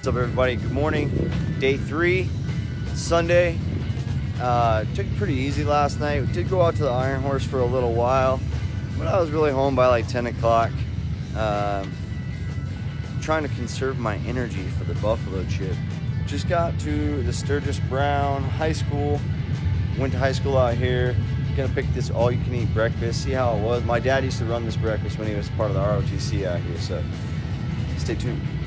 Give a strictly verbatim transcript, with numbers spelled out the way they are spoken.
What's up, everybody? Good morning. Day three, Sunday. Uh, took it pretty easy last night. We did go out to the Iron Horse for a little while, but I was really home by like ten o'clock. Um, trying to conserve my energy for the buffalo chip. Just got to the Sturgis Brown High School. Went to high school out here. Gonna pick this all-you-can-eat breakfast. See how it was. My dad used to run this breakfast when he was part of the R O T C out here. So stay tuned.